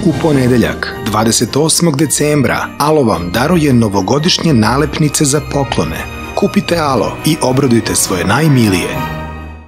U ponedeljak, 28. decembra, Alo vam daruje novogodišnje nalepnice za poklone. Kupite Alo i obradujte svoje najmilije.